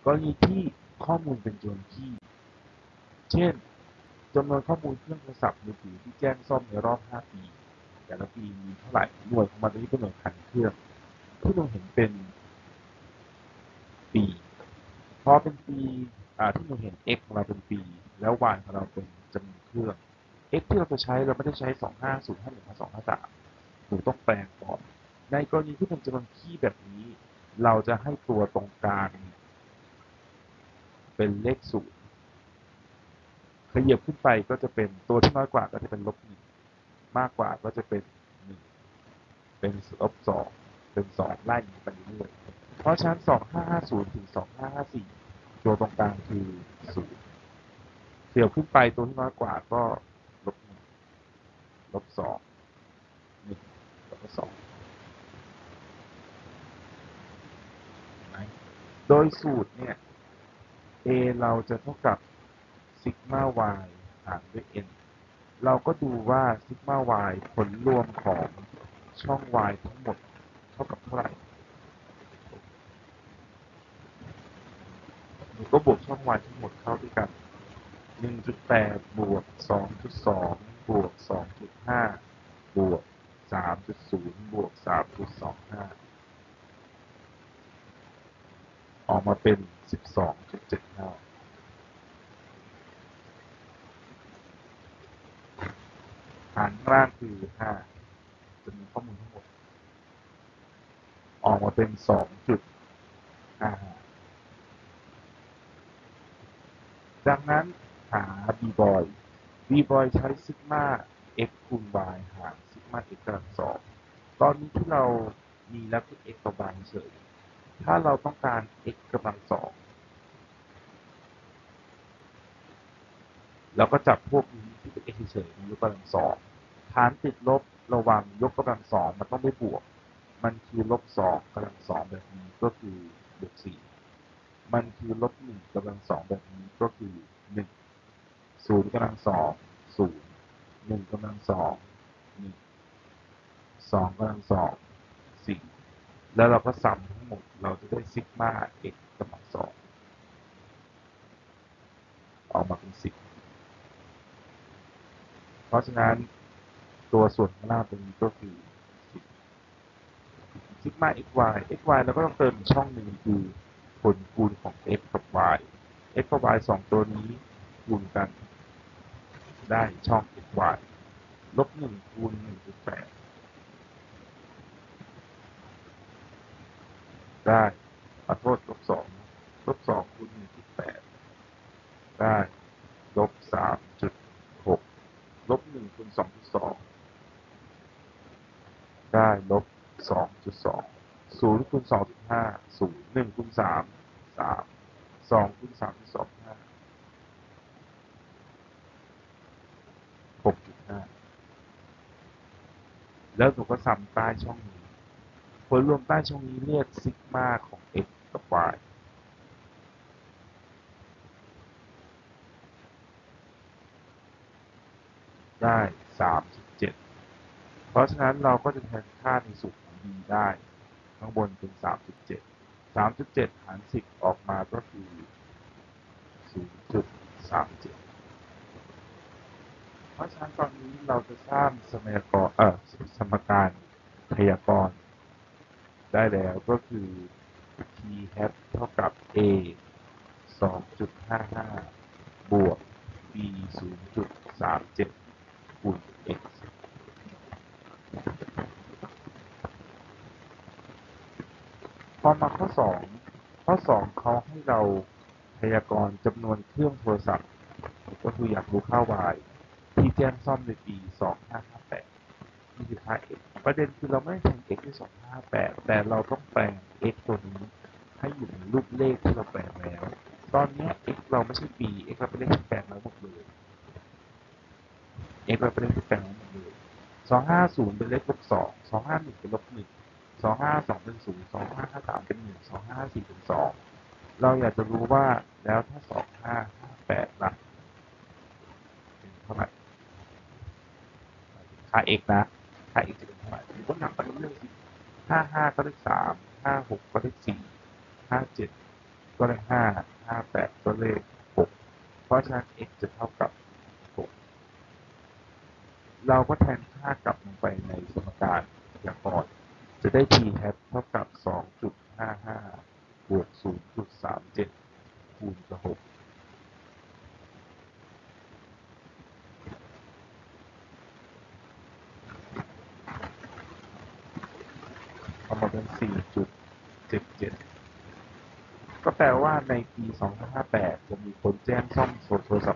กรณีที่ข้อมูลเป็นจำนวนที่เช่นจำนวนข้อมูลเครื่องโทรศัพท์มือถือที่แจ้งซ่อมในรอบ 5 ปีแต่ละปีมีเท่าไหร่หน่วยของมันตัวนี้เป็นหน่วยพันเครื่องที่เราเห็นเป็นปีพอเป็นปีที่เราเห็น x ของเราเป็นปีแล้ว y ของเราเป็นจำนวนเครื่อง x ที่เราจะใช้เราไม่ได้ใช้25051 253หนูต้องแปลงก่อนในกรณีที่เป็นจำนวนคี่แบบนี้เราจะให้ตัวตรงกลางเป็นเลขศูนย์ขยับขึ้นไปก็จะเป็นตัวที่น้อยกว่าก็จะเป็น-1มากกว่าก็จะเป็น1เป็น-2เป็น2ไล่อย่างนี้ไปเรื่อยๆเพราะฉะนั้น2550ถึง2554ตัวตรงกลางคือ0ขยับขึ้นไปตัวที่น้อยกว่าก็-1 -2 1แล้วก็2โดยสูตรเนี่ย a เราจะเท่ากับซิกมา y หารด้วย n เราก็ดูว่าซิกมา y ผลรวมของช่อง y ทั้งหมดเท่ากับเท่าไหร่หนูก็บวกช่อง y ทั้งหมดเข้าด้วยกัน 1.8 บวก 2.2 บวก 2.5 บวก 3.0 บวก 3.25 ออกมาเป็น 12.75 หารข้างล่างคือ 5จำนวนข้อมูลทั้งหมดออกมาเป็น 2.55 ดังนั้นหา b-boy b-boy ใช้ซิกมา x คูณ y หารซิกมา x กำลัง2ตอนนี้ที่เรามีแล้วคือ x กับ y เฉยถ้าเราต้องการ x กำลัง2เราก็จับพวกนี้ที่เป็น x เฉยๆยกกำลัง2ฐานติดลบระวังยกกำลัง2มันต้องไม่บวกมันคือ-2กำลัง2แบบนี้ก็คือบวก4มันคือ-1กำลัง2แบบนี้ก็คือ1 0กำลัง2 0 1กำลัง2 1 2กำลัง2 4แล้วเราก็ซัมทั้งหมดเราจะได้ซิกมา x กำลัง2ออกมาเป็น10เพราะฉะนั้นตัวส่วนข้างล่างตรงนี้ก็คือ10ซิกมา xy เราก็ต้องเติมอีกช่องหนึ่งคือผลคูณของ x กับ y x กับ y 2ตัวนี้คูณกันได้ช่อง xy -1 คูณ 1.8 ได้ขอโทษ-2 -2 คูณ 1.8 ได้-3.6 -1 คูณ 2.2 ได้-2.2 0คูณ 2.5 0 1คูณ 3 3 2คูณ 3.25 6.5 แล้วหนูก็ซัมใต้ช่องนี้ผลรวมใต้ช่องนี้เรียกซิกมาของ x กับ y ได้ 3.7 เพราะฉะนั้นเราก็จะแทนค่าในสูตรของ b ได้ข้างบนเป็น 3.7 3.7 หาร 10 ออกมาก็คือ 0.37 เพราะฉะนั้นตอนนี้เราจะสร้างสมการพยากรณ์ได้แล้วก็คือ t hat เท่ากับ a 2.55 บวก b 0.37 คูณ x พอมาข้อ 2 ข้อ 2 เขาให้เราพยากรณ์จำนวนเครื่องโทรศัพท์ก็คืออยากรู้ค่า y ที่แจ้งซ่อมในปี 2558 นี่คือค่า x ประเด็นคือเราไม่ได้แทน x ด้วย2558 แต่เราต้องแปลง x ตัวนี้ให้อยู่ในรูปเลขที่เราแปลงแล้วตอนนี้ x เราไม่ใช่ปี x เราเป็นเลขที่แปลงแล้วหมดเลย x เราเป็นเลขที่แปลงแล้วหมดเลย250เป็นเลข-2 251เป็น-1 252เป็น0 2553เป็น1 2554เป็น2เราอยากจะรู้ว่าแล้วถ้า2558ล่ะเป็นเท่าไหร่ค่า x นะค่า x จะเป็นเท่าไหร่ผมก็นับไปเรื่อยๆสิ55ก็ได้3 56ก็ได้4 57 ก็เลข5 58ก็เลข6เพราะฉะนั้น x จะเท่ากับ6เราก็แทนค่ากลับลงไปในสมการอย่างก่อนจะได้ t hat เท่ากับ 2.55 บวก 0.37 คูณกับ6ออกมาเป็น 4.77 ก็แปลว่าในปี 2558 จะมีคนแจ้งซ่อมโทรศัพท์